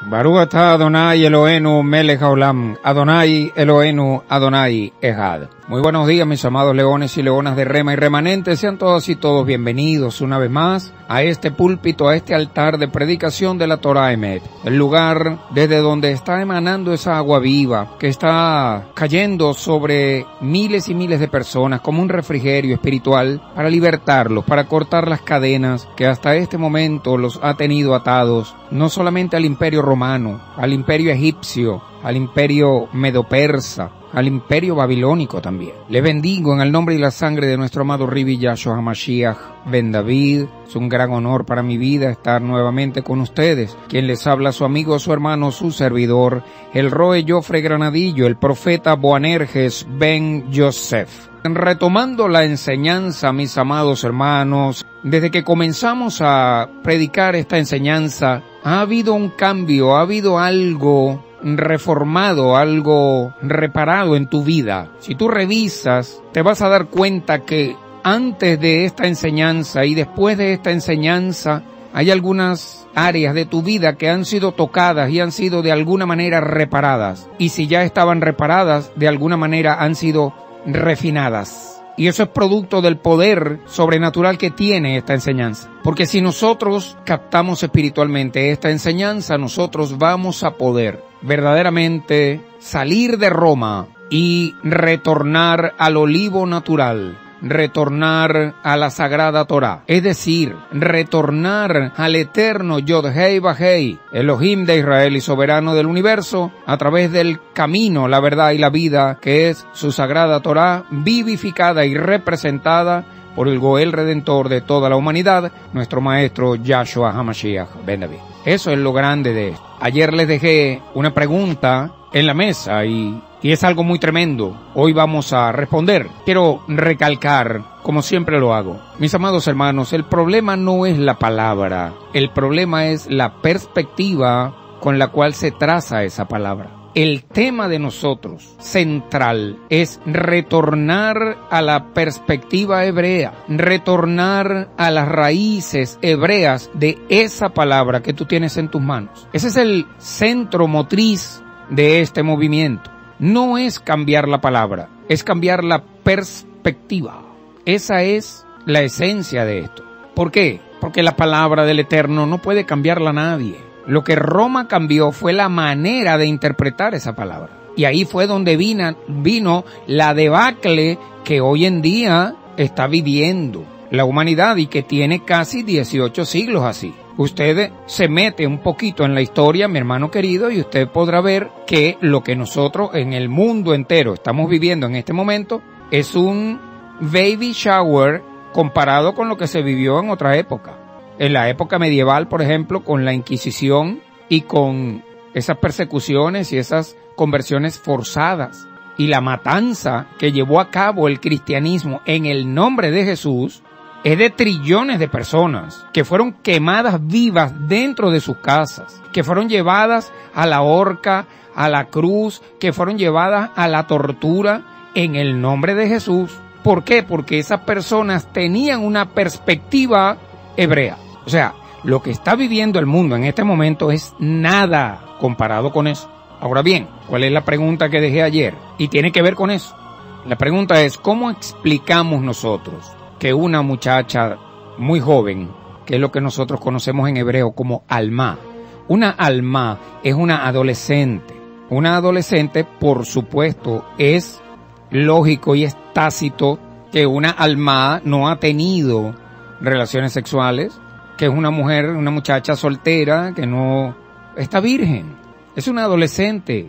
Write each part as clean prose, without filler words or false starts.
Baruch atah Adonai Eloheinu melech haolam, Adonai Eloheinu, Adonai Echad. Muy buenos días, mis amados leones y leonas de Rema y remanentes. Sean todas y todos bienvenidos una vez más a este púlpito, a este altar de predicación de la Torah Emet, el lugar desde donde está emanando esa agua viva que está cayendo sobre miles y miles de personas como un refrigerio espiritual para libertarlos, para cortar las cadenas que hasta este momento los ha tenido atados, no solamente al imperio romano, al imperio egipcio, al imperio medo-persa, al imperio babilónico también. Les bendigo en el nombre y la sangre de nuestro amado Ribi Yahshua HaMashiach Ben David. Es un gran honor para mi vida estar nuevamente con ustedes. Quien les habla, su amigo, su hermano, su servidor, el Roe Jofre Granadillo, el profeta Boanerges Ben Yosef. Retomando la enseñanza, mis amados hermanos, desde que comenzamos a predicar esta enseñanza, ha habido un cambio, ha habido algo reformado, algo reparado en tu vida. Si tú revisas, te vas a dar cuenta que antes de esta enseñanza y después de esta enseñanza, hay algunas áreas de tu vida que han sido tocadas y han sido de alguna manera reparadas. Y si ya estaban reparadas, de alguna manera han sido refinadas. Y eso es producto del poder sobrenatural que tiene esta enseñanza. Porque si nosotros captamos espiritualmente esta enseñanza, nosotros vamos a poder verdaderamente salir de Roma y retornar al olivo natural, retornar a la sagrada Torah, es decir, retornar al eterno Yod-Hei Vah-Hei, Elohim de Israel y soberano del universo, a través del camino, la verdad y la vida, que es su sagrada Torah, vivificada y representada por el Goel Redentor de toda la humanidad, nuestro maestro Yahshua HaMashiach Ben David. Eso es lo grande de esto. Ayer les dejé una pregunta en la mesa y es algo muy tremendo. Hoy vamos a responder. Quiero recalcar, como siempre lo hago, mis amados hermanos, el problema no es la palabra, el problema es la perspectiva con la cual se traza esa palabra. El tema de nosotros, central, es retornar a la perspectiva hebrea, retornar a las raíces hebreas de esa palabra que tú tienes en tus manos. Ese es el centro motriz de este movimiento. No es cambiar la palabra, es cambiar la perspectiva. Esa es la esencia de esto. ¿Por qué? Porque la palabra del Eterno no puede cambiarla nadie. Lo que Roma cambió fue la manera de interpretar esa palabra. Y ahí fue donde vino la debacle que hoy en día está viviendo la humanidad y que tiene casi 18 siglos así. Usted se mete un poquito en la historia, mi hermano querido, y usted podrá ver que lo que nosotros en el mundo entero estamos viviendo en este momento es un baby shower comparado con lo que se vivió en otra época. En la época medieval, por ejemplo, con la Inquisición y con esas persecuciones y esas conversiones forzadas y la matanza que llevó a cabo el cristianismo en el nombre de Jesús, es de trillones de personas que fueron quemadas vivas dentro de sus casas, que fueron llevadas a la horca, a la cruz, que fueron llevadas a la tortura en el nombre de Jesús. ¿Por qué? Porque esas personas tenían una perspectiva hebrea. O sea, lo que está viviendo el mundo en este momento es nada comparado con eso. Ahora bien, ¿cuál es la pregunta que dejé ayer? Y tiene que ver con eso. La pregunta es, ¿cómo explicamos nosotros que una muchacha muy joven, que es lo que nosotros conocemos en hebreo como alma? Una alma es una adolescente. Una adolescente, por supuesto, es lógico y es tácito que una alma no ha tenido relaciones sexuales, que es una mujer, una muchacha soltera, que no está virgen. Es una adolescente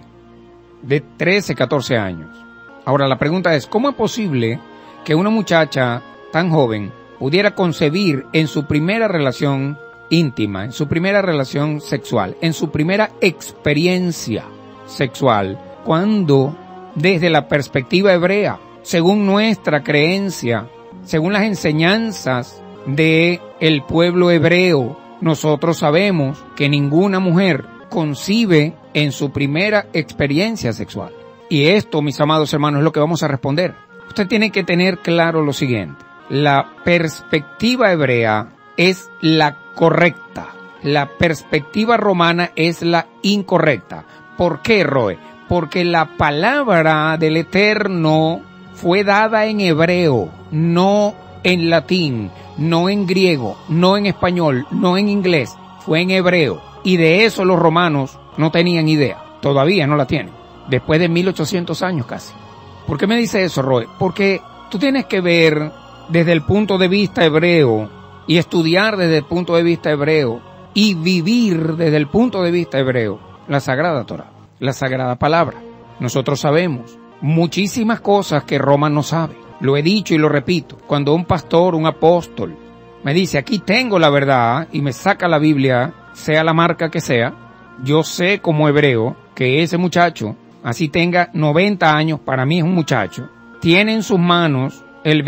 de 13, 14 años. Ahora la pregunta es, ¿cómo es posible que una muchacha tan joven pudiera concebir en su primera relación íntima, en su primera relación sexual, en su primera experiencia sexual, cuando desde la perspectiva hebrea, según nuestra creencia, según las enseñanzas de el pueblo hebreo, nosotros sabemos que ninguna mujer concibe en su primera experiencia sexual? Y esto, mis amados hermanos, es lo que vamos a responder. Usted tiene que tener claro lo siguiente. La perspectiva hebrea es la correcta. la perspectiva romana es la incorrecta. ¿Por qué, Roe? Porque la palabra del Eterno fue dada en hebreo, no en latín, no en griego, no en español, no en inglés, fue en hebreo. Y de eso los romanos no tenían idea, todavía no la tienen, después de 1800 años casi. ¿Por qué me dice eso, Roe? Porque tú tienes que ver desde el punto de vista hebreo y estudiar desde el punto de vista hebreo y vivir desde el punto de vista hebreo la Sagrada Torá, la Sagrada Palabra. Nosotros sabemos muchísimas cosas que Roma no sabe. Lo he dicho y lo repito. Cuando un pastor, un apóstol, me dice, aquí tengo la verdad, y me saca la Biblia, sea la marca que sea, yo sé como hebreo que ese muchacho, así tenga 90 años, para mí es un muchacho, tiene en sus manos el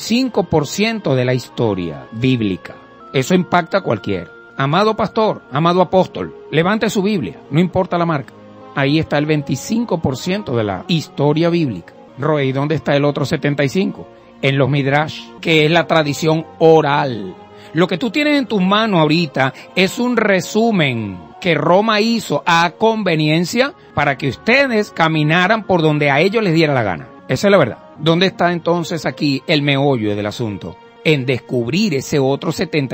25% de la historia bíblica. Eso impacta a cualquiera. Amado pastor, amado apóstol, levante su Biblia, no importa la marca. Ahí está el 25% de la historia bíblica. Roy, ¿dónde está el otro 75%? En los Midrash, que es la tradición oral. Lo que tú tienes en tus manos ahorita es un resumen que Roma hizo a conveniencia para que ustedes caminaran por donde a ellos les diera la gana. Esa es la verdad. ¿Dónde está entonces aquí el meollo del asunto? En descubrir ese otro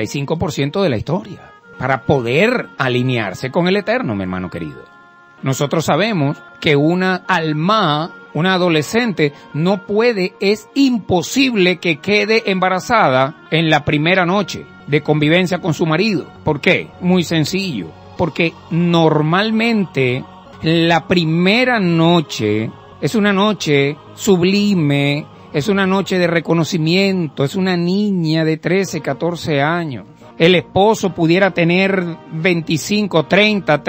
75% de la historia, para poder alinearse con el Eterno, mi hermano querido. Nosotros sabemos que una alma, una adolescente, no puede, es imposible que quede embarazada en la primera noche de convivencia con su marido. ¿Por qué? Muy sencillo. Porque normalmente la primera noche es una noche sublime, es una noche de reconocimiento, es una niña de 13, 14 años. El esposo pudiera tener 25, 30,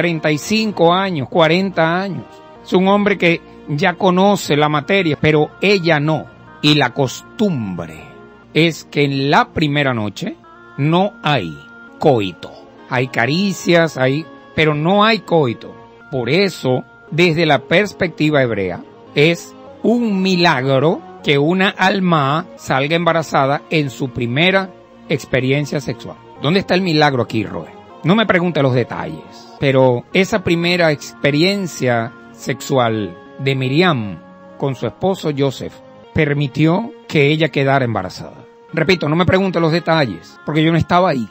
35 años, 40 años. Es un hombre que ya conoce la materia, pero ella no. Y la costumbre es que en la primera noche no hay coito. Hay caricias, pero no hay coito. Por eso, desde la perspectiva hebrea, es un milagro que una alma salga embarazada en su primera experiencia sexual. ¿Dónde está el milagro aquí, Roe? No me pregunte los detalles, pero esa primera experiencia sexual de Miriam con su esposo Joseph permitió que ella quedara embarazada. Repito, no me pregunte los detalles, porque yo no estaba ahí.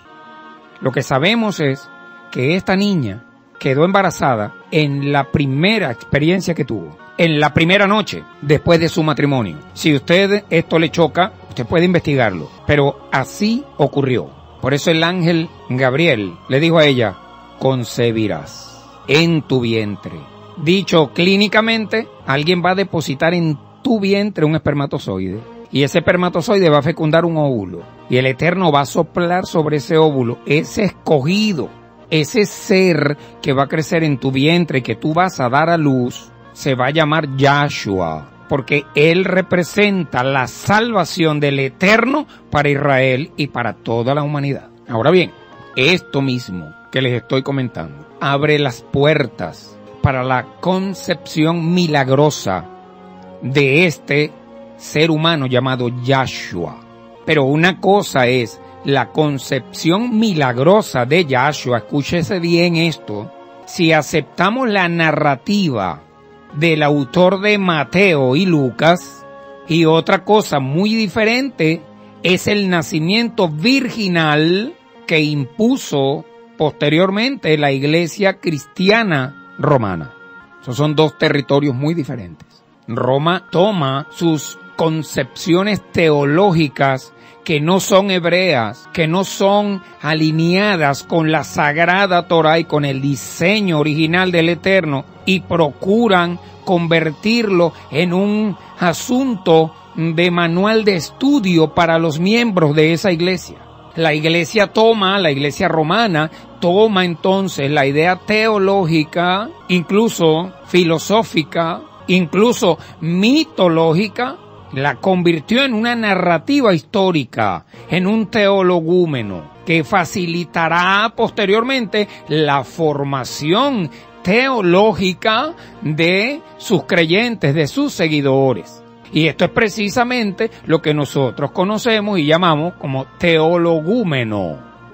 Lo que sabemos es que esta niña quedó embarazada en la primera experiencia que tuvo, en la primera noche después de su matrimonio. Si usted esto le choca, usted puede investigarlo, pero así ocurrió. Por eso el ángel Gabriel le dijo a ella, concebirás en tu vientre. Dicho clínicamente, alguien va a depositar en tu vientre un espermatozoide. Y ese espermatozoide va a fecundar un óvulo. Y el Eterno va a soplar sobre ese óvulo, ese escogido, ese ser que va a crecer en tu vientre y que tú vas a dar a luz, se va a llamar Yahshua. Porque él representa la salvación del Eterno para Israel y para toda la humanidad. Ahora bien, esto mismo que les estoy comentando abre las puertas para la concepción milagrosa de este ser humano llamado Yahshua. Pero una cosa es la concepción milagrosa de Yahshua. Escúchese bien esto. Si aceptamos la narrativa del autor de Mateo y Lucas, y otra cosa muy diferente es el nacimiento virginal que impuso posteriormente la iglesia cristiana romana. Esos son dos territorios muy diferentes. Roma toma sus concepciones teológicas que no son hebreas, que no son alineadas con la Sagrada Torá y con el diseño original del Eterno, y procuran convertirlo en un asunto de manual de estudio para los miembros de esa iglesia. La iglesia romana toma entonces la idea teológica, incluso filosófica, incluso mitológica, la convirtió en una narrativa histórica, en un teologúmeno, que facilitará posteriormente la formación teológica de sus creyentes, de sus seguidores. Y esto es precisamente lo que nosotros conocemos y llamamos como teologúmeno.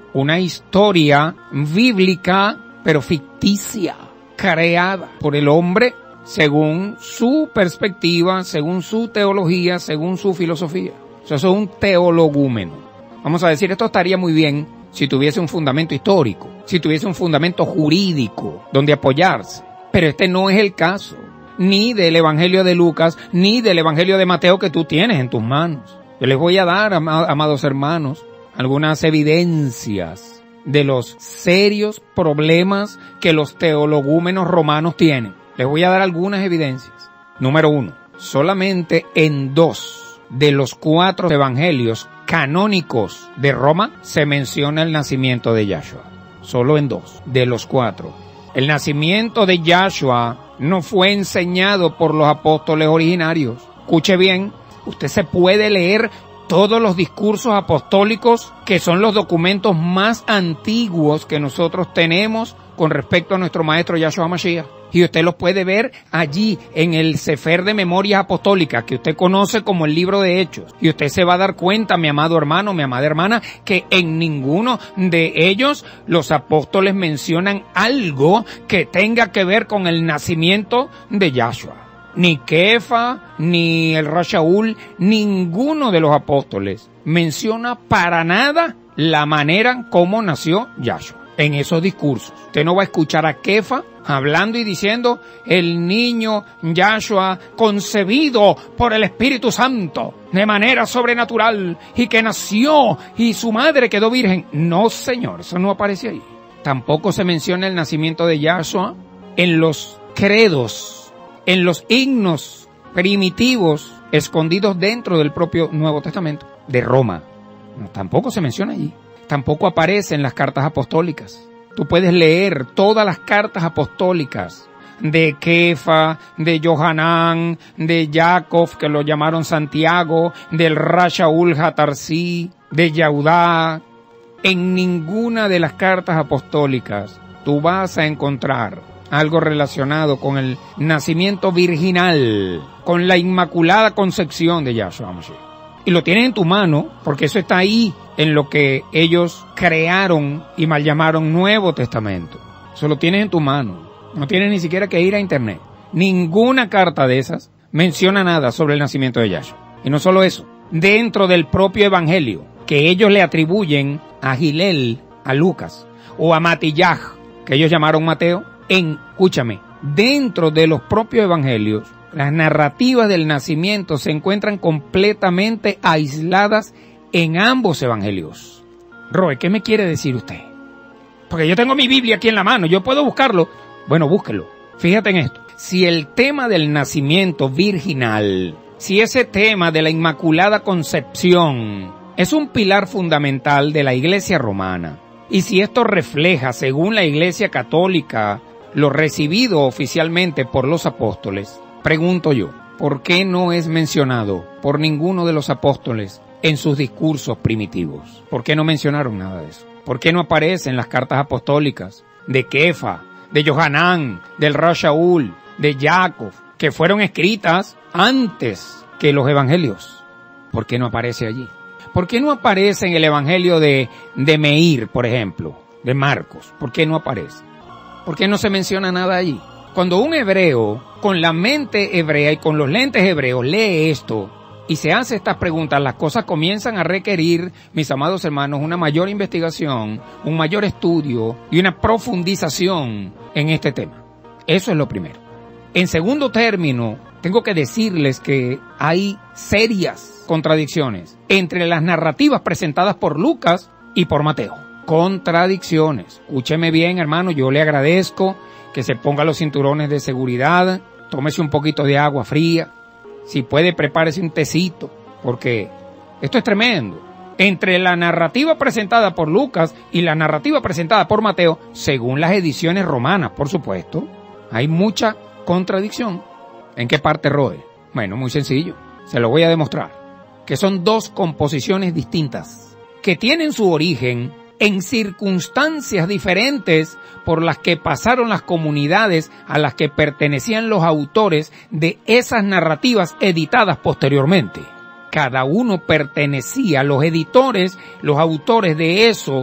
una historia bíblica, pero ficticia, creada por el hombre según su perspectiva, según su teología, según su filosofía. Eso es un teologúmeno. Vamos a decir, esto estaría muy bien si tuviese un fundamento histórico, si tuviese un fundamento jurídico donde apoyarse. Pero este no es el caso, ni del Evangelio de Lucas, ni del Evangelio de Mateo que tú tienes en tus manos. Yo les voy a dar, amados hermanos, algunas evidencias de los serios problemas que los teologúmenos romanos tienen. Les voy a dar algunas evidencias. Número 1. Solamente en 2 de los 4 evangelios canónicos de Roma se menciona el nacimiento de Yahshua. Solo en 2 de los 4. El nacimiento de Yahshua no fue enseñado por los apóstoles originarios. Escuche bien, usted se puede leer todos los discursos apostólicos, que son los documentos más antiguos que nosotros tenemos con respecto a nuestro maestro Yahshua Mashiach. Y usted los puede ver allí en el Sefer de Memorias Apostólicas, que usted conoce como el libro de Hechos. Y usted se va a dar cuenta, mi amado hermano, mi amada hermana, que en ninguno de ellos los apóstoles mencionan algo que tenga que ver con el nacimiento de Yahshua. Ni Kefa, ni el Rashaul, ninguno de los apóstoles menciona para nada la manera como nació Yahshua. En esos discursos, usted no va a escuchar a Kefa hablando y diciendo el niño Yahshua concebido por el Espíritu Santo de manera sobrenatural y que nació y su madre quedó virgen. No, señor, eso no aparece ahí. Tampoco se menciona el nacimiento de Yahshua en los credos, en los himnos primitivos escondidos dentro del propio Nuevo Testamento de Roma. No, tampoco se menciona allí. Tampoco aparece en las cartas apostólicas. Tú puedes leer todas las cartas apostólicas de Kefa, de Johanán, de Jacob, que lo llamaron Santiago, del Rashaul Hatarsi, de Yahudá. En ninguna de las cartas apostólicas tú vas a encontrar algo relacionado con el nacimiento virginal, con la inmaculada concepción de Yahshua Mashiach. Y lo tienes en tu mano, porque eso está ahí en lo que ellos crearon y mal llamaron Nuevo Testamento. Eso lo tienes en tu mano. No tienes ni siquiera que ir a internet. Ninguna carta de esas menciona nada sobre el nacimiento de Yahshua. Y no solo eso, dentro del propio evangelio, que ellos le atribuyen a Gilel, a Lucas, o a Matillaj, que ellos llamaron Mateo, escúchame, dentro de los propios evangelios, las narrativas del nacimiento se encuentran completamente aisladas en ambos evangelios. Roe, ¿qué me quiere decir usted? Porque yo tengo mi Biblia aquí en la mano, yo puedo buscarlo. Bueno, búsquelo. Fíjate en esto. Si el tema del nacimiento virginal, si ese tema de la Inmaculada Concepción es un pilar fundamental de la Iglesia romana, y si esto refleja, según la Iglesia Católica, lo recibido oficialmente por los apóstoles, pregunto yo, ¿por qué no es mencionado por ninguno de los apóstoles en sus discursos primitivos? ¿Por qué no mencionaron nada de eso? ¿Por qué no aparece en las cartas apostólicas de Kefa, de Johanán, del Rashaul, de Jacob, que fueron escritas antes que los evangelios? ¿Por qué no aparece allí? ¿Por qué no aparece en el evangelio de Meir, por ejemplo, de Marcos? ¿Por qué no aparece? ¿Por qué no se menciona nada allí? Cuando un hebreo, con la mente hebrea y con los lentes hebreos, lee esto y se hace estas preguntas, las cosas comienzan a requerir, mis amados hermanos, una mayor investigación, un mayor estudio y una profundización en este tema. Eso es lo primero. En segundo término, tengo que decirles que hay serias contradicciones entre las narrativas presentadas por Lucas y por Mateo. Contradicciones. Escúcheme bien, hermano, yo le agradezco que se ponga los cinturones de seguridad, tómese un poquito de agua fría, si puede prepárese un tecito, porque esto es tremendo. Entre la narrativa presentada por Lucas y la narrativa presentada por Mateo, según las ediciones romanas, por supuesto, hay mucha contradicción. ¿En qué parte, Roe? Bueno, muy sencillo, se lo voy a demostrar, que son dos composiciones distintas, que tienen su origen en circunstancias diferentes por las que pasaron las comunidades a las que pertenecían los autores de esas narrativas editadas posteriormente. Cada uno pertenecía, los editores, los autores de esos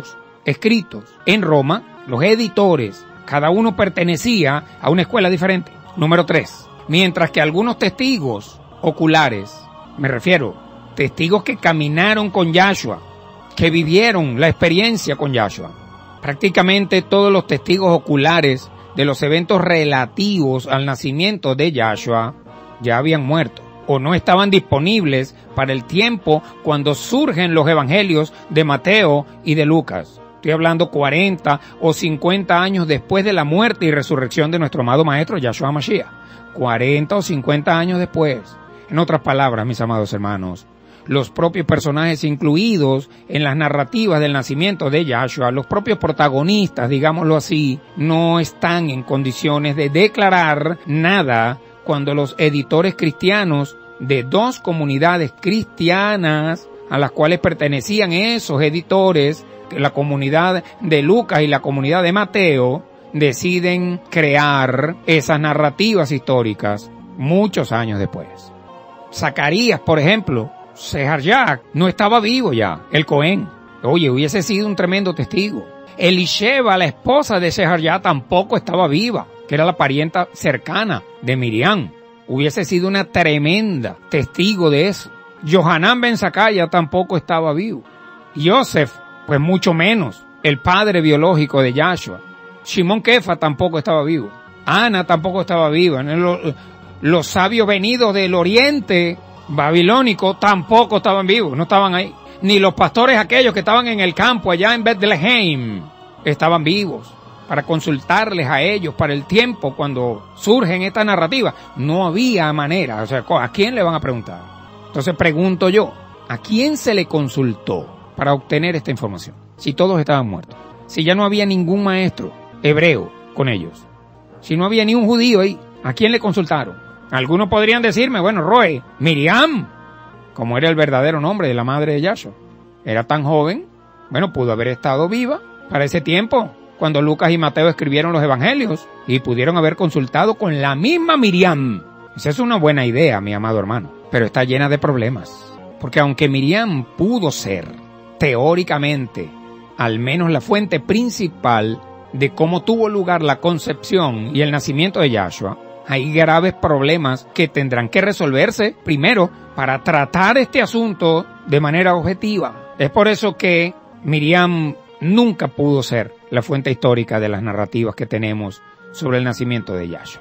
escritos en Roma, los editores, cada uno pertenecía a una escuela diferente. Número 3. Mientras que algunos testigos oculares, me refiero, testigos que caminaron con Yahshua, que vivieron la experiencia con Yahshua, prácticamente todos los testigos oculares de los eventos relativos al nacimiento de Yahshua ya habían muerto o no estaban disponibles para el tiempo cuando surgen los evangelios de Mateo y de Lucas. Estoy hablando 40 o 50 años después de la muerte y resurrección de nuestro amado Maestro Yahshua Mashiach. 40 o 50 años después. En otras palabras, mis amados hermanos, los propios personajes incluidos en las narrativas del nacimiento de Yahshua, los propios protagonistas, digámoslo así, no están en condiciones de declarar nada cuando los editores cristianos de dos comunidades cristianas a las cuales pertenecían esos editores, la comunidad de Lucas y la comunidad de Mateo, deciden crear esas narrativas históricas muchos años después. Zacarías, por ejemplo, Seharjá no estaba vivo ya, el Cohen. Oye, hubiese sido un tremendo testigo. Elisheba, la esposa de Seharjá, tampoco estaba viva, que era la parienta cercana de Miriam. Hubiese sido una tremenda testigo de eso. Yohanan ben Zakaya tampoco estaba vivo. Yosef, pues mucho menos, el padre biológico de Yahshua. Shimon Kefa tampoco estaba vivo. Ana tampoco estaba viva. Los sabios venidos del oriente babilónico tampoco estaban vivos, no estaban ahí. Ni los pastores aquellos que estaban en el campo allá en Bethlehem estaban vivos para consultarles a ellos para el tiempo cuando surgen estas narrativas. No había manera, o sea, ¿a quién le van a preguntar? Entonces pregunto yo, ¿a quién se le consultó para obtener esta información? Si todos estaban muertos, si ya no había ningún maestro hebreo con ellos, si no había ni un judío ahí, ¿a quién le consultaron? Algunos podrían decirme, bueno, Roe, Miriam, como era el verdadero nombre de la madre de Yahshua, era tan joven, bueno, pudo haber estado viva para ese tiempo, cuando Lucas y Mateo escribieron los evangelios, y pudieron haber consultado con la misma Miriam. Esa es una buena idea, mi amado hermano, pero está llena de problemas, porque aunque Miriam pudo ser, teóricamente, al menos la fuente principal de cómo tuvo lugar la concepción y el nacimiento de Yahshua, hay graves problemas que tendrán que resolverse primero para tratar este asunto de manera objetiva. Es por eso que Miriam nunca pudo ser la fuente histórica de las narrativas que tenemos sobre el nacimiento de Yahshua.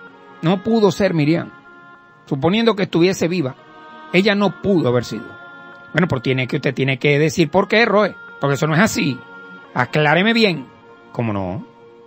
No pudo ser Miriam. Suponiendo que estuviese viva, ella no pudo haber sido. Bueno, pues usted tiene que decir por qué, Roe, porque eso no es así. Acláreme bien. ¿Cómo no?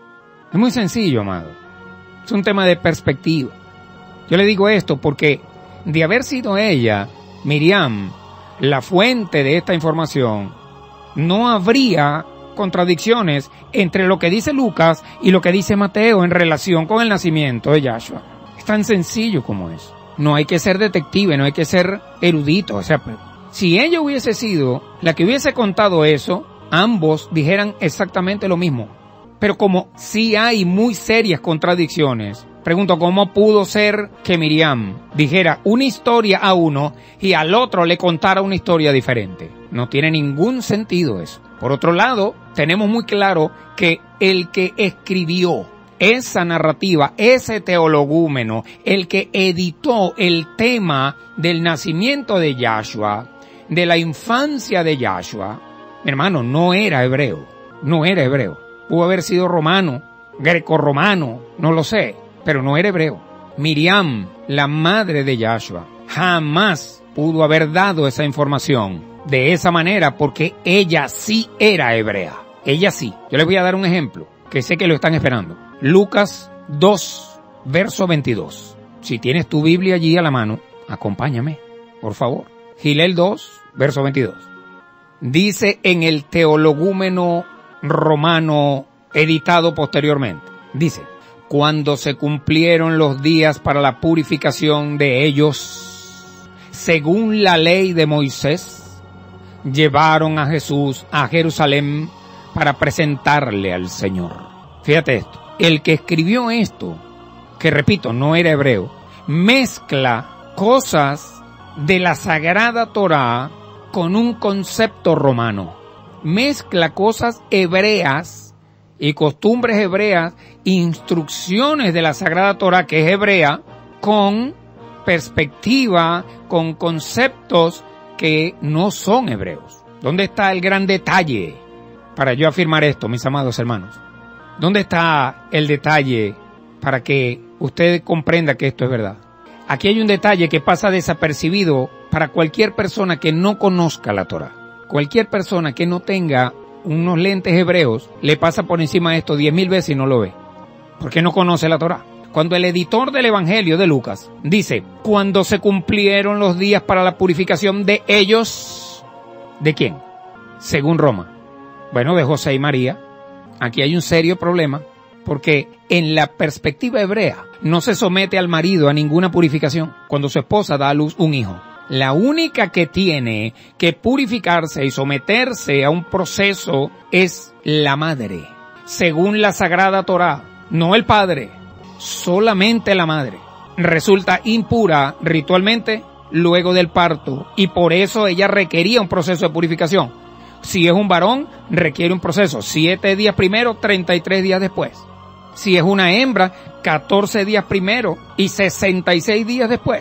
Es muy sencillo, amado. Es un tema de perspectiva. Yo le digo esto porque de haber sido ella, Miriam, la fuente de esta información, no habría contradicciones entre lo que dice Lucas y lo que dice Mateo en relación con el nacimiento de Yahshua. Es tan sencillo como eso. No hay que ser detective, no hay que ser erudito. O sea, si ella hubiese sido la que hubiese contado eso, ambos dijeran exactamente lo mismo. Pero como sí hay muy serias contradicciones, pregunto, ¿cómo pudo ser que Miriam dijera una historia a uno y al otro le contara una historia diferente? No tiene ningún sentido eso. Por otro lado, tenemos muy claro que el que escribió esa narrativa, ese teologúmeno, el que editó el tema del nacimiento de Yahshua, de la infancia de Yahshua, mi hermano, no era hebreo, no era hebreo. Pudo haber sido romano, grecorromano, no lo sé, pero no era hebreo. Miriam, la madre de Yahshua, jamás pudo haber dado esa información de esa manera porque ella sí era hebrea. Ella sí. Yo les voy a dar un ejemplo que sé que lo están esperando. Lucas 2, verso 22. Si tienes tu Biblia allí a la mano, acompáñame, por favor. Gilel 2, verso 22. Dice en el teologúmeno romano editado posteriormente, dice, cuando se cumplieron los días para la purificación de ellos, según la ley de Moisés, llevaron a Jesús a Jerusalén para presentarle al Señor. Fíjate esto, el que escribió esto, que repito, no era hebreo, mezcla cosas de la Sagrada Torá con un concepto romano. mezcla cosas hebreas y costumbres hebreas, instrucciones de la Sagrada Torá, que es hebrea, con perspectiva, con conceptos que no son hebreos. ¿Dónde está el gran detalle para yo afirmar esto, mis amados hermanos? ¿Dónde está el detalle para que usted comprenda que esto es verdad? Aquí hay un detalle que pasa desapercibido para cualquier persona que no conozca la Torá. Cualquier persona que no tenga unos lentes hebreos le pasa por encima de esto 10,000 veces y no lo ve, porque no conoce la Torá. Cuando el editor del Evangelio de Lucas dice, cuando se cumplieron los días para la purificación de ellos, ¿de quién? Según Roma. Bueno, de José y María. Aquí hay un serio problema, porque en la perspectiva hebrea no se somete al marido a ninguna purificación cuando su esposa da a luz un hijo. La única que tiene que purificarse y someterse a un proceso es la madre, según la Sagrada Torá, no el padre, solamente la madre. Resulta impura ritualmente luego del parto y por eso ella requería un proceso de purificación. Si es un varón, requiere un proceso, 7 días primero, 33 días después. Si es una hembra, 14 días primero y 66 días después.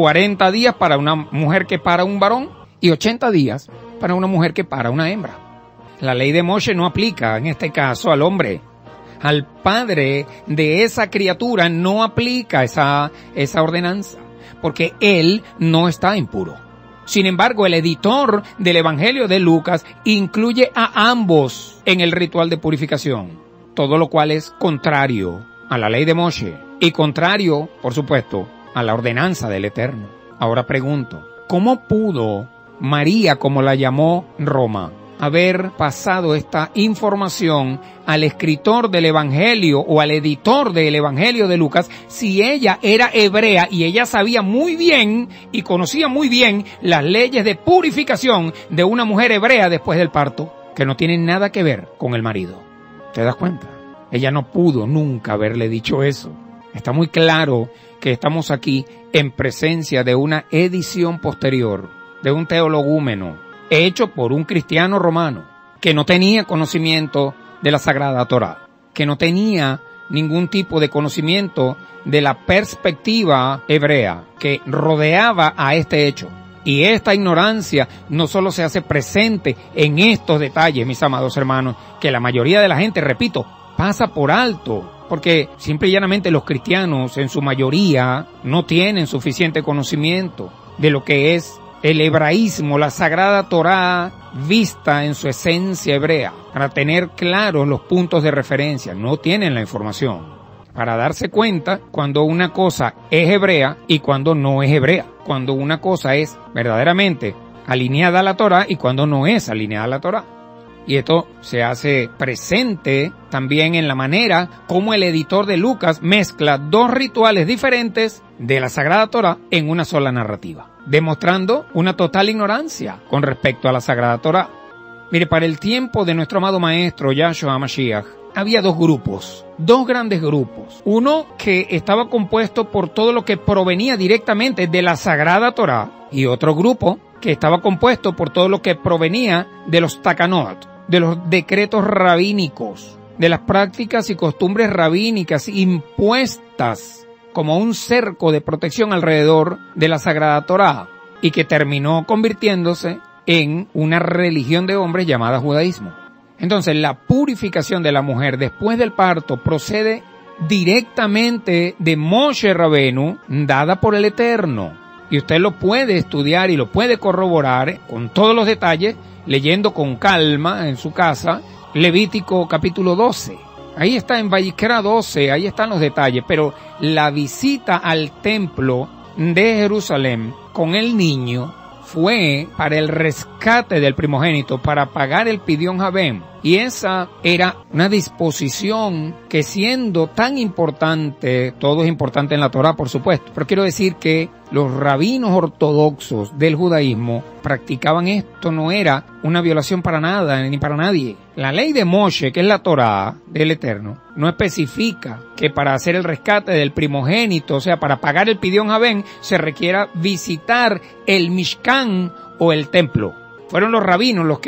40 días para una mujer que para un varón y 80 días para una mujer que para una hembra. La ley de Moshe no aplica en este caso al hombre. Al padre de esa criatura no aplica esa ordenanza, porque él no está impuro. Sin embargo, el editor del Evangelio de Lucas incluye a ambos en el ritual de purificación, todo lo cual es contrario a la ley de Moshe y contrario, por supuesto, a la ordenanza del Eterno. Ahora pregunto, ¿cómo pudo María, como la llamó Roma, haber pasado esta información al escritor del Evangelio o al editor del Evangelio de Lucas si ella era hebrea y ella sabía muy bien y conocía muy bien las leyes de purificación de una mujer hebrea después del parto, que no tienen nada que ver con el marido? ¿Te das cuenta? Ella no pudo nunca haberle dicho eso. Está muy claro que estamos aquí en presencia de una edición posterior, de un teologúmeno, hecho por un cristiano romano, que no tenía conocimiento de la Sagrada Torá, que no tenía ningún tipo de conocimiento de la perspectiva hebrea que rodeaba a este hecho. Y esta ignorancia no solo se hace presente en estos detalles, mis amados hermanos, que la mayoría de la gente, repito, pasa por alto, porque simple y llanamente los cristianos en su mayoría no tienen suficiente conocimiento de lo que es el hebraísmo, la Sagrada Torá vista en su esencia hebrea, para tener claros los puntos de referencia. No tienen la información para darse cuenta cuando una cosa es hebrea y cuando no es hebrea, cuando una cosa es verdaderamente alineada a la Torá y cuando no es alineada a la Torá. Y esto se hace presente también en la manera como el editor de Lucas mezcla dos rituales diferentes de la Sagrada Torá en una sola narrativa, demostrando una total ignorancia con respecto a la Sagrada Torá. Mire, para el tiempo de nuestro amado maestro Yahshua Mashiach, había dos grupos, dos grandes grupos. Uno que estaba compuesto por todo lo que provenía directamente de la Sagrada Torá y otro grupo que estaba compuesto por todo lo que provenía de los takanot, de los decretos rabínicos, de las prácticas y costumbres rabínicas impuestas como un cerco de protección alrededor de la Sagrada Torá y que terminó convirtiéndose en una religión de hombres llamada judaísmo. Entonces, la purificación de la mujer después del parto procede directamente de Moshe Rabenu, dada por el Eterno. Y usted lo puede estudiar y lo puede corroborar con todos los detalles, leyendo con calma en su casa Levítico capítulo 12. Ahí está en Vayikra 12, ahí están los detalles, pero la visita al templo de Jerusalén con el niño fue para el rescate del primogénito, para pagar el Pidión Javem. Y esa era una disposición que, siendo tan importante, todo es importante en la Torá, por supuesto, pero quiero decir que los rabinos ortodoxos del judaísmo practicaban esto, no era una violación para nada, ni para nadie. La ley de Moshe, que es la Torá del Eterno, no especifica que para hacer el rescate del primogénito, o sea, para pagar el Pidión Javem, se requiera visitar el Mishkan o el templo. Fueron los rabinos los que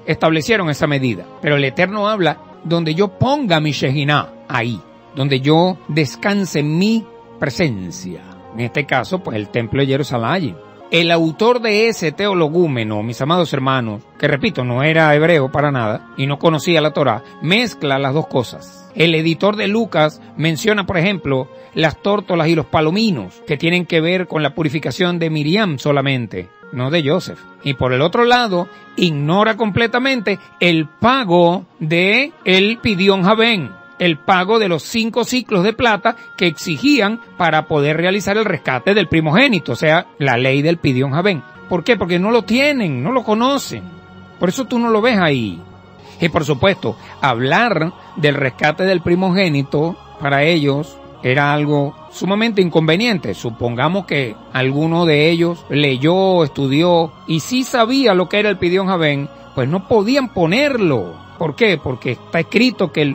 establecieron esa medida. Pero el Eterno habla donde yo ponga mi Shekinah, ahí, donde yo descanse en mi presencia. En este caso, pues el templo de Jerusalén. El autor de ese teologúmeno, mis amados hermanos, que repito, no era hebreo para nada y no conocía la Torá, mezcla las dos cosas. El editor de Lucas menciona, por ejemplo, las tórtolas y los palominos, que tienen que ver con la purificación de Miriam solamente, no de Joseph. Y por el otro lado, ignora completamente el pago de el Pidión Javén, el pago de los 5 ciclos de plata que exigían para poder realizar el rescate del primogénito, o sea, la ley del Pidión Javén. ¿Por qué? Porque no lo tienen, no lo conocen. Por eso tú no lo ves ahí. Y por supuesto, hablar del rescate del primogénito para ellos era algo sumamente inconveniente. Supongamos que alguno de ellos leyó, estudió y sí sabía lo que era el Pidión Javén, pues no podían ponerlo. ¿Por qué? Porque está escrito que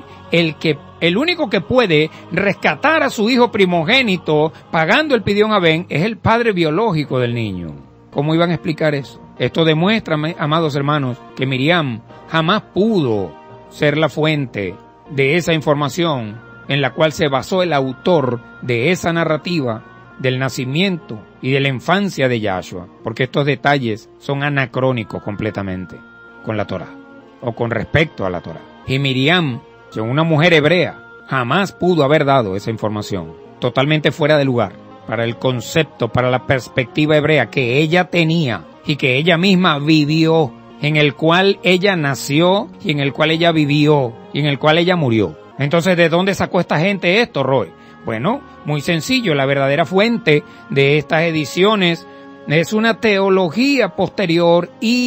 el único que puede rescatar a su hijo primogénito pagando el Pidión Javén es el padre biológico del niño. ¿Cómo iban a explicar eso? Esto demuestra, amados hermanos, que Miriam jamás pudo ser la fuente de esa información en la cual se basó el autor de esa narrativa del nacimiento y de la infancia de Yahshua, porque estos detalles son anacrónicos completamente con la Torá o con respecto a la Torá. Y Miriam, una mujer hebrea, jamás pudo haber dado esa información, totalmente fuera de lugar, para el concepto, para la perspectiva hebrea que ella tenía y que ella misma vivió, en el cual ella nació y en el cual ella vivió y en el cual ella murió. Entonces, ¿de dónde sacó esta gente esto, Roy? Bueno, muy sencillo, la verdadera fuente de estas ediciones es una teología posterior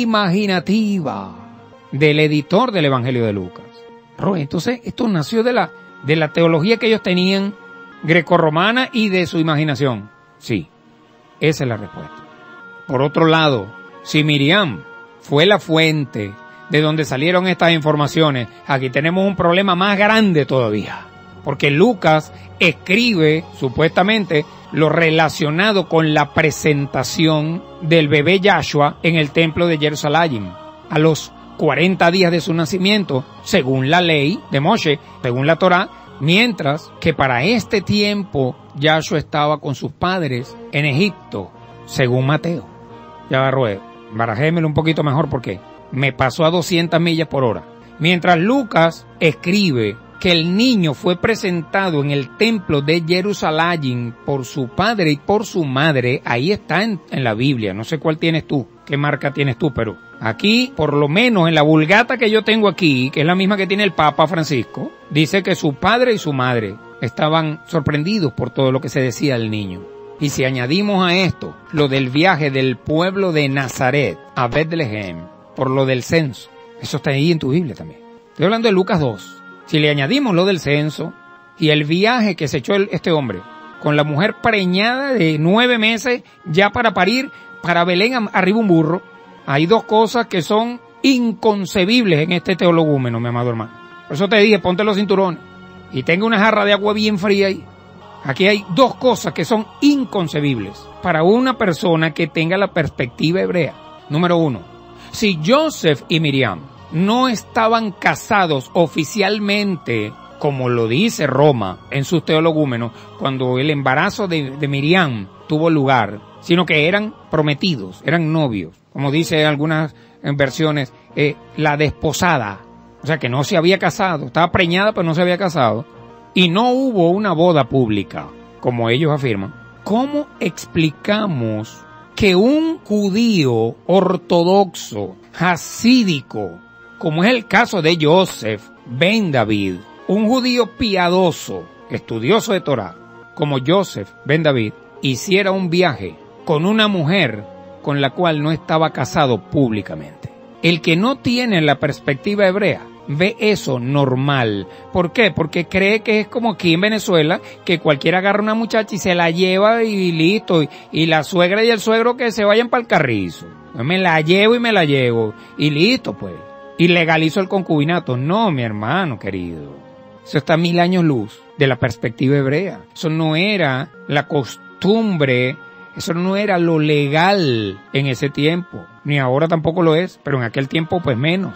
imaginativa del editor del Evangelio de Lucas. Roy, entonces esto nació de la teología que ellos tenían grecorromana y de su imaginación. Sí, esa es la respuesta. Por otro lado, si Miriam fue la fuente de donde salieron estas informaciones, aquí tenemos un problema más grande todavía. Porque Lucas escribe, supuestamente, lo relacionado con la presentación del bebé Yahshua en el templo de Jerusalén. A los 40 días de su nacimiento, según la ley de Moshe, según la Torá, mientras que para este tiempo Yahshua estaba con sus padres en Egipto, según Mateo. Ya va, Roe, barajémelo un poquito mejor porque me pasó a 200 millas por hora. Mientras Lucas escribe que el niño fue presentado en el templo de Jerusalén por su padre y por su madre, ahí está en la Biblia, no sé cuál tienes tú, qué marca tienes tú, pero aquí, por lo menos en la Vulgata que yo tengo aquí, que es la misma que tiene el Papa Francisco, dice que su padre y su madre estaban sorprendidos por todo lo que se decía del niño. Y si añadimos a esto lo del viaje del pueblo de Nazaret a Betlehem, por lo del censo, eso está ahí en tu Biblia también. Estoy hablando de Lucas 2. Si le añadimos lo del censo y el viaje que se echó este hombre con la mujer preñada de 9 meses ya para parir, para Belén arriba un burro, hay dos cosas que son inconcebibles en este teologúmeno, mi amado hermano. Por eso te dije, ponte los cinturones y tenga una jarra de agua bien fría ahí. Aquí hay dos cosas que son inconcebibles para una persona que tenga la perspectiva hebrea. Número 1, si Joseph y Miriam no estaban casados oficialmente, como lo dice Roma en sus teologúmenos, cuando el embarazo de Miriam tuvo lugar, sino que eran prometidos, eran novios, como dice en algunas versiones, la desposada, o sea que no se había casado, estaba preñada pero no se había casado, y no hubo una boda pública, como ellos afirman. ¿Cómo explicamos que un judío ortodoxo, hasídico, como es el caso de Joseph ben David, un judío piadoso, estudioso de Torá, como Joseph ben David, hiciera un viaje con una mujer con la cual no estaba casado públicamente? El que no tiene la perspectiva hebrea ve eso normal. ¿Por qué? Porque cree que es como aquí en Venezuela, que cualquiera agarra una muchacha y se la lleva y listo, y la suegra y el suegro que se vayan para el carrizo. Me la llevo y me la llevo, y listo pues. Y legalizo el concubinato. No, mi hermano querido. Eso está 1000 años luz de la perspectiva hebrea. Eso no era la costumbre, eso no era lo legal en ese tiempo. Ni ahora tampoco lo es, pero en aquel tiempo pues menos.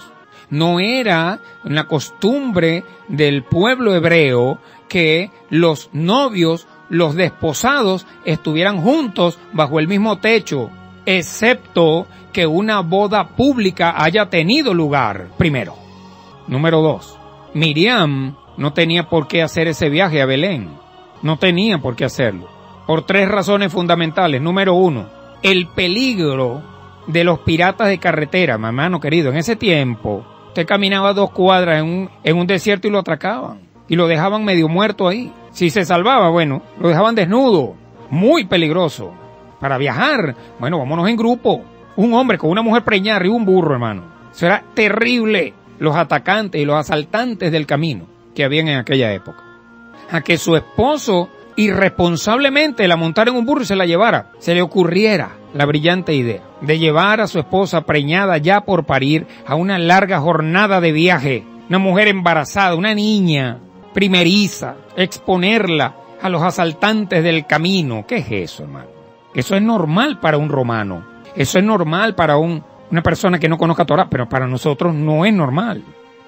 No era una costumbre del pueblo hebreo que los novios, los desposados, estuvieran juntos bajo el mismo techo, excepto que una boda pública haya tenido lugar primero. Número 2. Miriam no tenía por qué hacer ese viaje a Belén. No tenía por qué hacerlo. Por 3 razones fundamentales. Número 1, el peligro de los piratas de carretera, mi hermano querido. En ese tiempo, usted caminaba 2 cuadras en un desierto y lo atracaban. Y lo dejaban medio muerto ahí. Si se salvaba, bueno, lo dejaban desnudo. Muy peligroso. Para viajar, bueno, vámonos en grupo. Un hombre con una mujer preñada arriba un burro, hermano. Eso era terrible. Los atacantes y los asaltantes del camino que habían en aquella época. A que su esposo irresponsablemente la montara en un burro y se la llevara. Se le ocurriera la brillante idea de llevar a su esposa preñada ya por parir a una larga jornada de viaje. Una mujer embarazada, una niña primeriza, exponerla a los asaltantes del camino. ¿Qué es eso, hermano? Eso es normal para un romano. Eso es normal para una persona que no conozca Torah, pero para nosotros no es normal.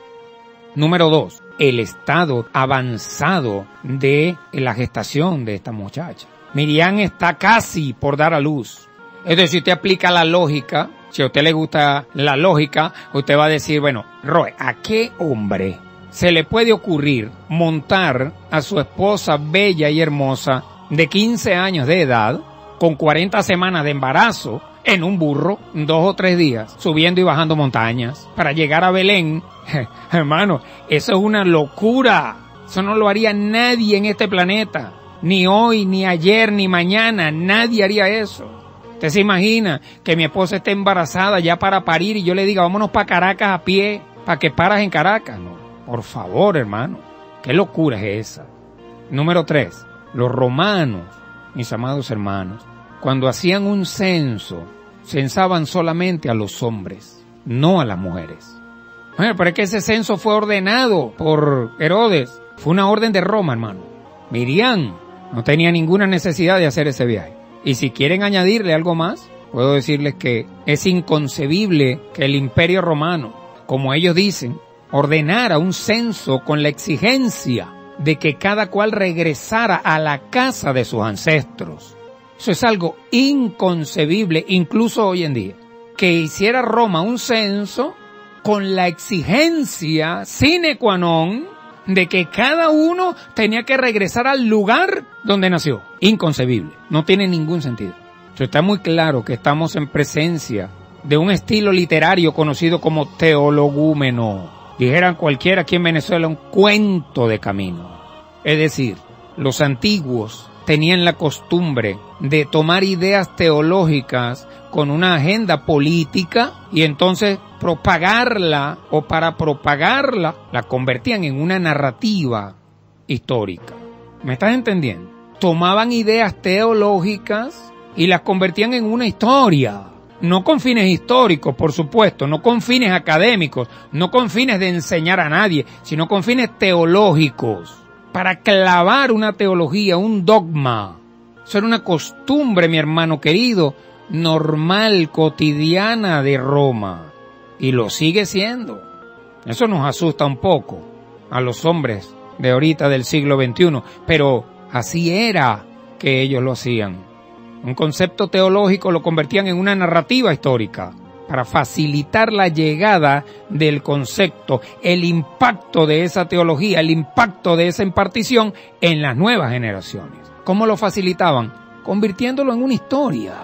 Número 2, el estado avanzado de la gestación de esta muchacha. Miriam está casi por dar a luz. Entonces, si usted aplica la lógica, si a usted le gusta la lógica, usted va a decir, bueno, Roe, ¿a qué hombre se le puede ocurrir montar a su esposa bella y hermosa de 15 años de edad, con 40 semanas de embarazo, en un burro, 2 o 3 días, subiendo y bajando montañas, para llegar a Belén? Hermano, eso es una locura. Eso no lo haría nadie en este planeta. Ni hoy, ni ayer, ni mañana. Nadie haría eso. ¿Usted se imagina que mi esposa esté embarazada ya para parir y yo le diga, vámonos para Caracas a pie, para que paras en Caracas? No, por favor, hermano. ¿Qué locura es esa? Número 3. Los romanos, mis amados hermanos, cuando hacían un censo, censaban solamente a los hombres, no a las mujeres. Bueno, pero es que ese censo fue ordenado por Herodes. Fue una orden de Roma, hermano. Miriam no tenía ninguna necesidad de hacer ese viaje. Y si quieren añadirle algo más, puedo decirles que es inconcebible que el Imperio Romano, como ellos dicen, ordenara un censo con la exigencia de que cada cual regresara a la casa de sus ancestros. Eso es algo inconcebible, incluso hoy en día. Que hiciera Roma un censo con la exigencia sine qua non de que cada uno tenía que regresar al lugar donde nació. Inconcebible. No tiene ningún sentido. Eso está muy claro que estamos en presencia de un estilo literario conocido como teologúmeno. Dijeran cualquiera aquí en Venezuela, un cuento de camino. Es decir, los antiguos tenían la costumbre de tomar ideas teológicas con una agenda política y entonces propagarla, o para propagarla, la convertían en una narrativa histórica. ¿Me estás entendiendo? Tomaban ideas teológicas y las convertían en una historia. No con fines históricos, por supuesto, no con fines académicos, no con fines de enseñar a nadie, sino con fines teológicos. Para clavar una teología, un dogma. Eso era una costumbre, mi hermano querido, normal, cotidiana de Roma. Y lo sigue siendo. Eso nos asusta un poco a los hombres de ahorita del siglo XXI. Pero así era que ellos lo hacían. Un concepto teológico lo convertían en una narrativa histórica para facilitar la llegada del concepto, el impacto de esa teología, el impacto de esa impartición en las nuevas generaciones. ¿Cómo lo facilitaban? Convirtiéndolo en una historia.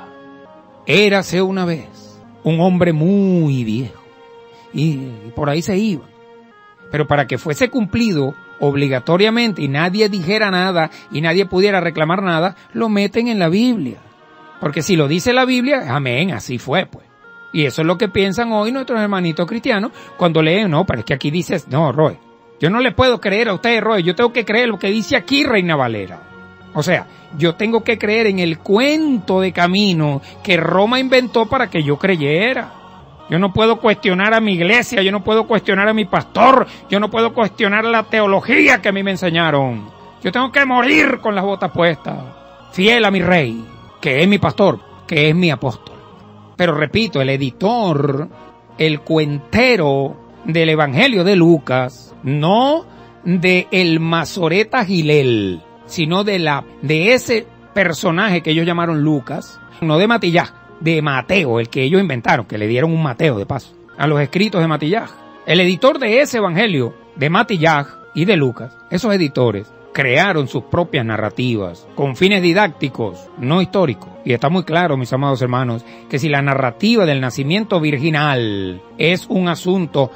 Érase una vez un hombre muy viejo y por ahí se iba. Pero para que fuese cumplido obligatoriamente y nadie dijera nada y nadie pudiera reclamar nada, lo meten en la Biblia. Porque si lo dice la Biblia, amén, así fue pues. Y eso es lo que piensan hoy nuestros hermanitos cristianos cuando leen, no, pero es que aquí dice, no, Roy, yo no le puedo creer a ustedes, Roy, yo tengo que creer lo que dice aquí Reina Valera. O sea, yo tengo que creer en el cuento de camino que Roma inventó para que yo creyera. Yo no puedo cuestionar a mi iglesia, yo no puedo cuestionar a mi pastor, yo no puedo cuestionar la teología que a mí me enseñaron. Yo tengo que morir con las botas puestas, fiel a mi rey, que es mi pastor, que es mi apóstol. Pero repito, el editor, el cuentero, del Evangelio de Lucas, no de el Masoreta Gilel, sino de ese personaje que ellos llamaron Lucas, no de Matillaj, de Mateo, el que ellos inventaron, que le dieron un Mateo de paso, a los escritos de Matillaj. El editor de ese Evangelio, de Matillaj y de Lucas, esos editores crearon sus propias narrativas con fines didácticos, no históricos. Y está muy claro, mis amados hermanos, que si la narrativa del nacimiento virginal es un asunto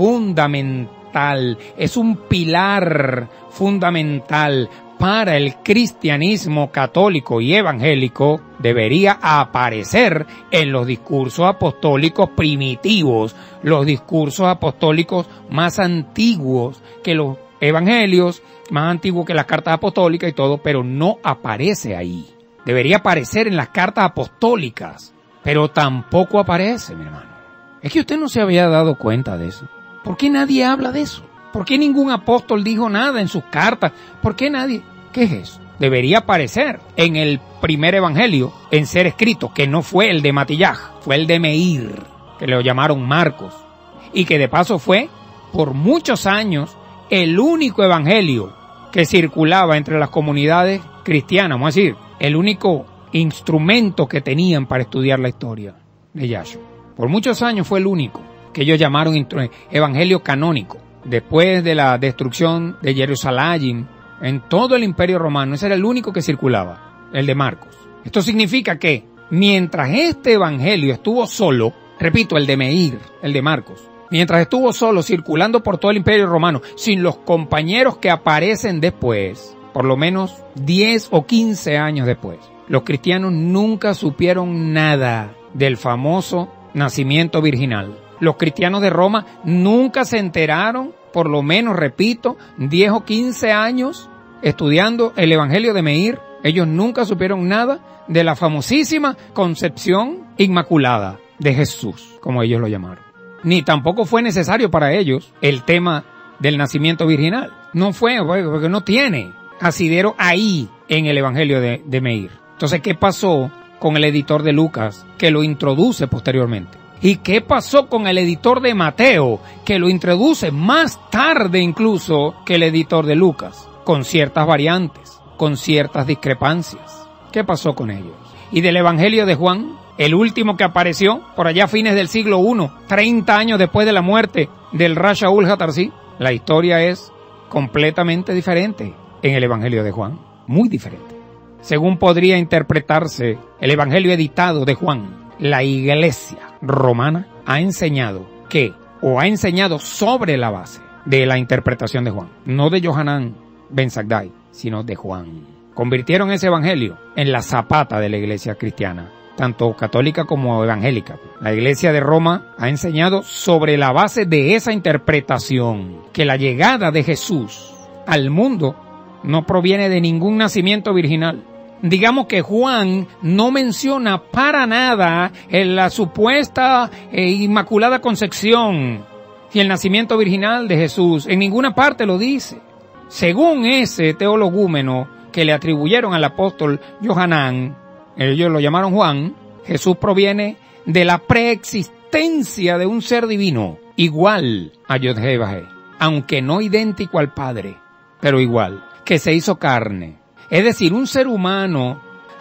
fundamental, es un pilar fundamental para el cristianismo católico y evangélico, debería aparecer en los discursos apostólicos primitivos, los discursos apostólicos más antiguos que los evangelios, más antiguos que las cartas apostólicas y todo, pero no aparece ahí. Debería aparecer en las cartas apostólicas, pero tampoco aparece, mi hermano. Es que usted no se había dado cuenta de eso. ¿Por qué nadie habla de eso? ¿Por qué ningún apóstol dijo nada en sus cartas? ¿Por qué nadie? ¿Qué es eso? Debería aparecer en el primer evangelio en ser escrito, que no fue el de Matillaj, fue el de Meir, que lo llamaron Marcos, y que de paso fue por muchos años el único evangelio que circulaba entre las comunidades cristianas, vamos a decir, el único instrumento que tenían para estudiar la historia de Yahshua. Por muchos años fue el único que ellos llamaron evangelio canónico. Después de la destrucción de Jerusalén, en todo el Imperio Romano, ese era el único que circulaba, el de Marcos. Esto significa que mientras este evangelio estuvo solo, repito, el de Meir, el de Marcos, mientras estuvo solo circulando por todo el Imperio Romano, sin los compañeros que aparecen después, por lo menos 10 o 15 años después, los cristianos nunca supieron nada del famoso nacimiento virginal. Los cristianos de Roma nunca se enteraron, por lo menos, repito, 10 o 15 años estudiando el Evangelio de Meir. Ellos nunca supieron nada de la famosísima concepción inmaculada de Jesús, como ellos lo llamaron. Ni tampoco fue necesario para ellos el tema del nacimiento virginal. No fue, porque no tiene asidero ahí en el Evangelio de Meir. Entonces, ¿qué pasó con el editor de Lucas, que lo introduce posteriormente? ¿Y qué pasó con el editor de Mateo, que lo introduce más tarde incluso que el editor de Lucas? Con ciertas variantes, con ciertas discrepancias. ¿Qué pasó con ellos? Y del Evangelio de Juan, el último que apareció por allá a fines del siglo I, 30 años después de la muerte del Ra Shaul HaTarsi, la historia es completamente diferente en el Evangelio de Juan, muy diferente. Según podría interpretarse el Evangelio editado de Juan, la Iglesia romana ha enseñado sobre la base de la interpretación de Juan, no de Yohanan Ben Zakkai, sino de Juan. Convirtieron ese Evangelio en la zapata de la Iglesia cristiana, tanto católica como evangélica. La Iglesia de Roma ha enseñado sobre la base de esa interpretación que la llegada de Jesús al mundo no proviene de ningún nacimiento virginal. Digamos que Juan no menciona para nada en la supuesta inmaculada concepción y el nacimiento virginal de Jesús. En ninguna parte lo dice. Según ese teologúmeno que le atribuyeron al apóstol Yohanan, ellos lo llamaron Juan, Jesús proviene de la preexistencia de un ser divino, igual a Yod-Heh-Vah-Heh, aunque no idéntico al Padre, pero igual, que se hizo carne. Es decir, un ser humano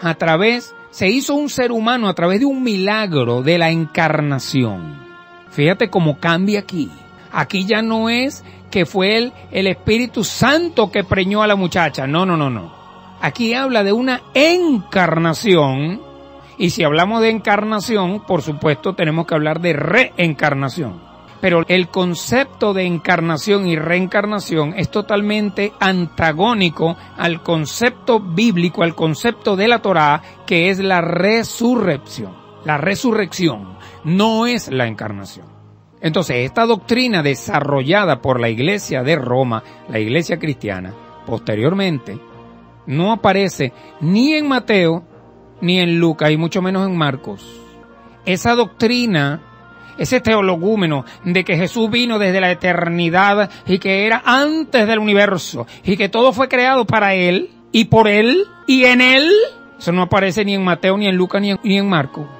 se hizo un ser humano a través de un milagro de la encarnación. Fíjate cómo cambia aquí. Aquí ya no es que fue el Espíritu Santo que preñó a la muchacha. No. Aquí habla de una encarnación. Y si hablamos de encarnación, por supuesto tenemos que hablar de reencarnación. Pero el concepto de encarnación y reencarnación es totalmente antagónico al concepto bíblico, al concepto de la Torá, que es la resurrección. La resurrección no es la encarnación. Entonces, esta doctrina desarrollada por la Iglesia de Roma, la Iglesia cristiana, posteriormente, no aparece ni en Mateo, ni en Lucas, y mucho menos en Marcos. Esa doctrina, ese teologúmeno de que Jesús vino desde la eternidad y que era antes del universo y que todo fue creado para Él y por Él y en Él, eso no aparece ni en Mateo, ni en Lucas, ni en Marcos.